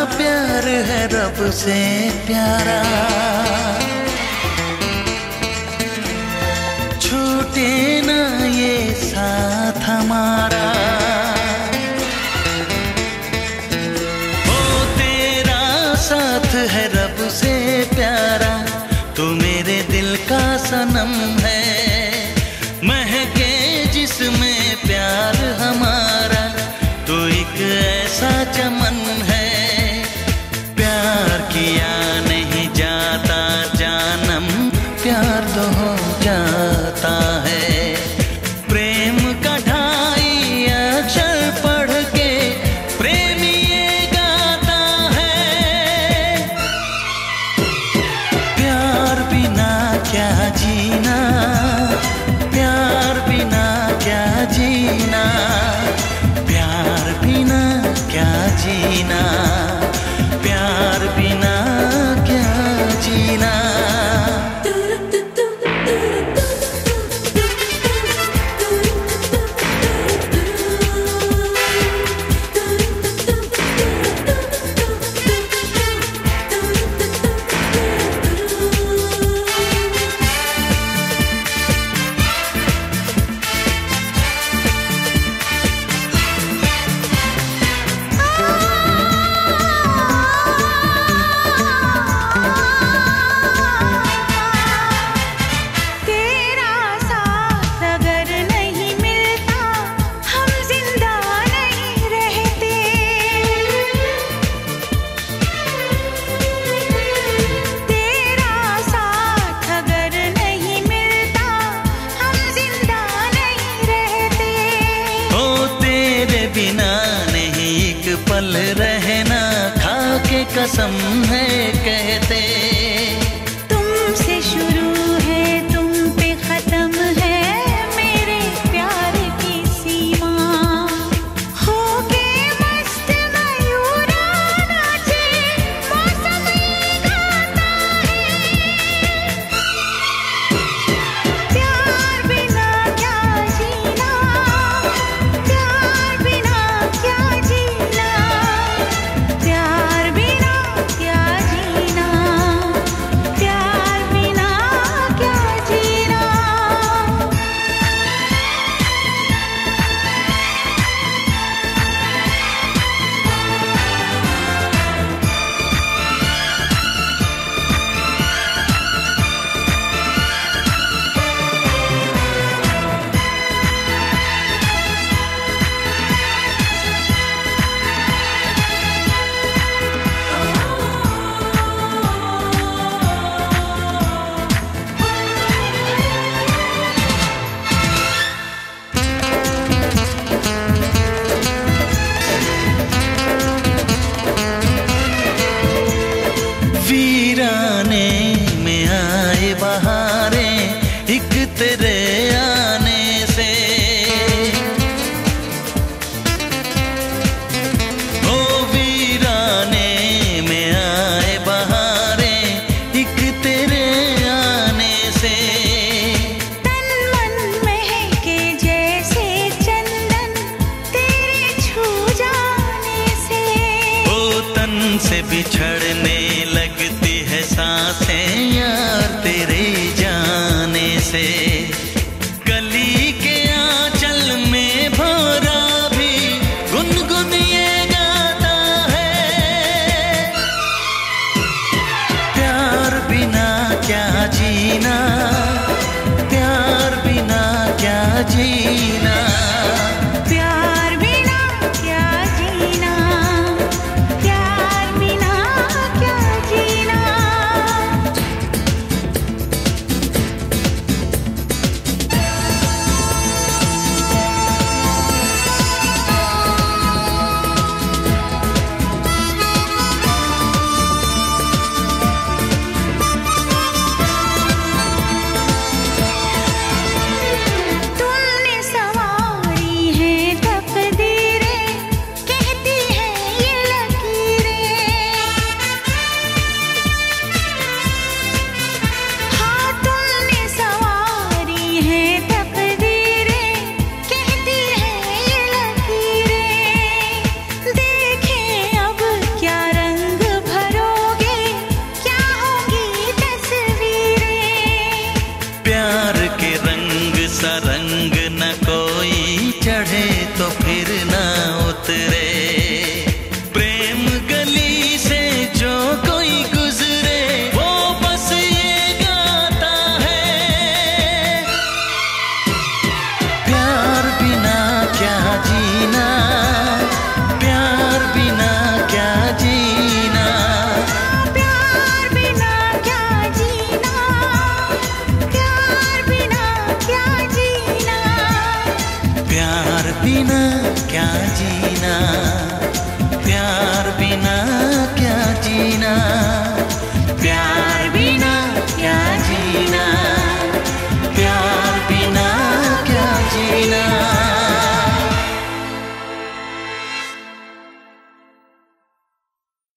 प्यार है रब से प्यारा, छूटे ना ये साथ हमारा। ओ तेरा साथ है रब से प्यारा, तू मेरे दिल का सनम है, महके जिसमें प्यार हमारा, तो एक ऐसा चमन है। प्यार किया नहीं जाता जानम, प्यार तो हो जाता है। प्रेम का 2.5 अक्षर पढ़ के प्रेमी ये गाता है, प्यार बिना क्या जीना, प्यार बिना क्या जीना, प्यार बिना क्या जीना, प्यार बिना क्या जीना। बिना नहीं एक पल रहना, खाके कसम है कहते। तुमसे शुरू है तुम पे खत्म है, मेरे प्यार की सीमा। होके मस्त मयूरा नाचे, मौसम ये गाता है, प्यार बिना क्या जीना, प्यार बिना क्या जीना, प्यार बिना क्या जीना, प्यार बिना क्या जीना। वीराने में आए बहारें एक तेरे आने से, ओ वीराने में आए बहारें एक तेरे आने से। तन मन महके जैसे चंदन तेरे छू जाने से, ओ तन से बिछड़ने लगती है सांसें यार तेरे जाने से।